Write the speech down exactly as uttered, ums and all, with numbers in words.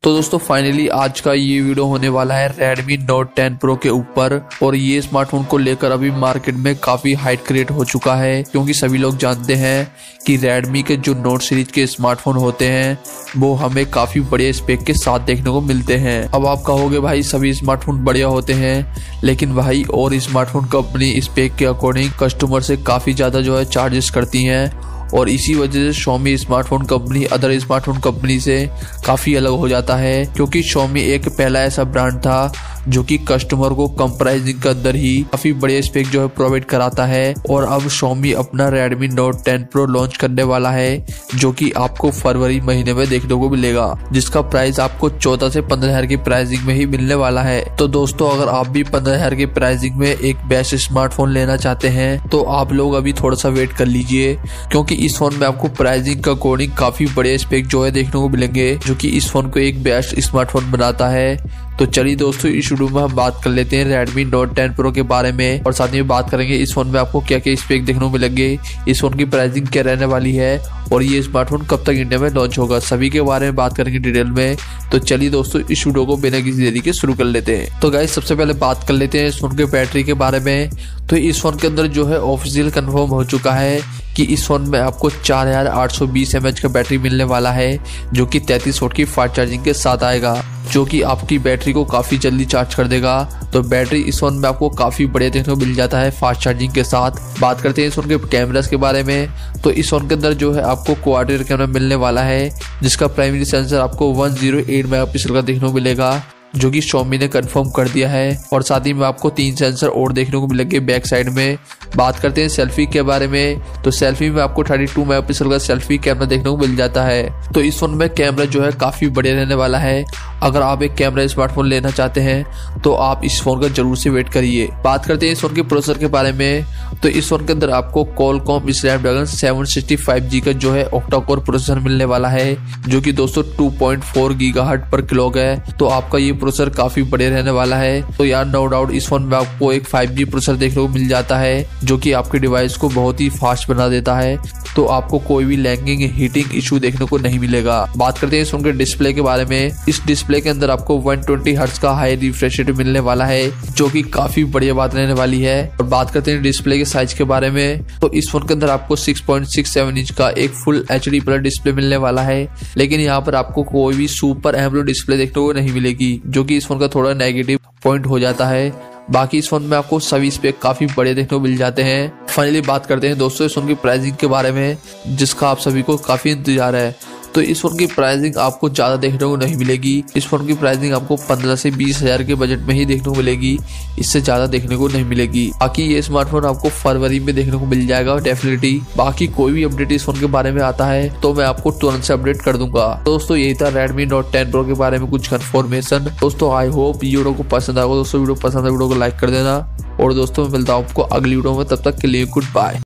तो दोस्तों फाइनली आज का ये वीडियो होने वाला है Redmi Note टेन Pro के ऊपर। और ये स्मार्टफोन को लेकर अभी मार्केट में काफी हाइप क्रिएट हो चुका है, क्योंकि सभी लोग जानते हैं कि Redmi के जो Note सीरीज के स्मार्टफोन होते हैं वो हमें काफी बड़े स्पेक के साथ देखने को मिलते हैं। अब आप कहोगे भाई सभी स्मार्टफोन बढ़िया होते हैं, लेकिन भाई और स्मार्टफोन कंपनी स्पेक के अकॉर्डिंग कस्टमर से काफी ज्यादा जो है चार्जेस करती हैं, और इसी वजह से Xiaomi smartphone company other smartphone company से काफ़ी अलग हो जाता है। क्योंकि Xiaomi एक पहला ऐसा ब्रांड था जो कि कस्टमर को कम प्राइसिंग के अंदर ही काफ़ी बड़े स्पेक जो है प्रोवाइड कराता है। और अब Xiaomi अपना Redmi Note ten Pro launch करने वाला है, जो कि आपको फरवरी महीने में देखने को मिलेगा, जिसका प्राइस आपको चौदह से पंद्रह हजार की प्राइसिंग में ही मिलने वाला है। तो दोस्तों अगर आप भी पंद्रह हजार की प्राइसिंग में एक बेस्ट स्मार्टफोन लेना चाहते हैं तो आप लोग अभी थोड़ा सा वेट कर लीजिए, क्योंकि इस फोन में आपको प्राइसिंग के अकॉर्डिंग काफी बड़े स्पेक जो है देखने को मिलेंगे, जो कि इस फोन को एक बेस्ट स्मार्टफोन बनाता है। तो चलिए दोस्तों इस वीडियो में हम बात कर लेते हैं Redmi Note टेन Pro के बारे में, और साथ ही में बात करेंगे इस फोन में आपको क्या क्या स्पेक देखने को मिलेंगे, इस फोन की प्राइसिंग क्या रहने वाली है, और ये स्मार्टफोन कब तक इंडिया में लॉन्च होगा, सभी के बारे में बात करेंगे डिटेल में। तो चलिए दोस्तों इस वीडियो को बिना किसी देरी के शुरू कर लेते हैं। तो गाइस सबसे पहले बात कर लेते हैं इस फोन के बैटरी के बारे में। तो इस फोन के अंदर जो है ऑफिशियल कंफर्म हो चुका है कि इस फोन में आपको चार हजार आठ सौ बीस एम एच का बैटरी मिलने वाला है, जो कि तैंतीस वोल्ट की फास्ट चार्जिंग के साथ आएगा, जो कि आपकी बैटरी को काफी जल्दी चार्ज कर देगा। तो बैटरी इस फोन में आपको काफी बढ़िया देखने को मिल जाता है फास्ट चार्जिंग के साथ। बात करते हैं इस फोन के कैमरास के बारे में। तो इस फोन के अंदर जो है आपको क्वाड रियर कैमरा मिलने वाला है, जिसका प्राइमरी सेंसर आपको वन जीरो एट मेगापिक्सल का देखने को मिलेगा, जो कि Xiaomi ने कंफर्म कर दिया है। और साथ ही में आपको तीन सेंसर और देखने को मिलेंगे बैक साइड में। बात करते हैं सेल्फी के बारे में। तो सेल्फी में आपको बत्तीस मेगापिक्सल का सेल्फी कैमरा देखने को मिल जाता है। तो इस फोन में कैमरा जो है काफी बढ़िया रहने वाला है। अगर आप एक कैमरा स्मार्टफोन लेना चाहते हैं तो आप इस फोन का जरूर से वेट करिए। बात करते हैं इस फोन के प्रोसेसर के बारे में। तो इस फोन के अंदर आपको Qualcomm Snapdragon seven sixty five G का जो है ऑक्टा कोर प्रोसेसर मिलने वाला है, जो कि दोस्तों टू पॉइंट फोर गीगाहर्ट्ज पर क्लॉक है। तो आपका ये प्रोसेसर काफी बढ़िया रहने वाला है। तो यार नो डाउट इस फोन में आपको एक फाइव जी प्रोसेसर देखने को मिल जाता है, जो कि आपके डिवाइस को बहुत ही फास्ट बना देता है। तो आपको कोई भी लैगिंग हीटिंग इशू देखने को नहीं मिलेगा। बात करते हैं इस फोन के डिस्प्ले के बारे में। इस डिस्प्ले के अंदर आपको वन ट्वेंटी हर्ट्ज का हाई रिफ्रेश रेट मिलने वाला है, जो कि काफी बढ़िया बात रहने वाली है। और बात करते हैं डिस्प्ले के साइज के बारे में। तो इस फोन के अंदर आपको six point six seven inch का एक full H D plus display मिलने वाला है, लेकिन यहाँ पर आपको कोई भी सुपर एमोलेड डिस्प्ले देखने को नहीं मिलेगी, जो कि इस फोन का थोड़ा नेगेटिव पॉइंट हो जाता है। बाकी इस फोन में आपको सभी स्पेक काफी बड़े देखने को मिल जाते हैं। फाइनली बात करते हैं दोस्तों इस फोन की प्राइसिंग के बारे में, जिसका आप सभी को काफी इंतजार है। तो इस फोन की प्राइसिंग आपको ज्यादा देखने को नहीं मिलेगी। इस फोन की प्राइसिंग आपको पंद्रह से बीस हजार के बजट में ही देखने को मिलेगी, इससे ज्यादा देखने को नहीं मिलेगी। बाकी ये स्मार्टफोन आपको फरवरी में देखने को मिल जाएगा डेफिनेटली। बाकी कोई भी अपडेट इस फोन के बारे में आता है तो मैं आपको तुरंत से अपडेट कर दूंगा। दोस्तों यही था Redmi Note टेन Pro के बारे में कुछ इन्फॉर्मेशन। दोस्तों आई होप ये वीडियो को पसंद आएगा। दोस्तों वीडियो पसंद है वीडियो को लाइक कर देना, और दोस्तों मैं मिलता हूँ आपको अगली वीडियो में, तब तक के लिए गुड बाय।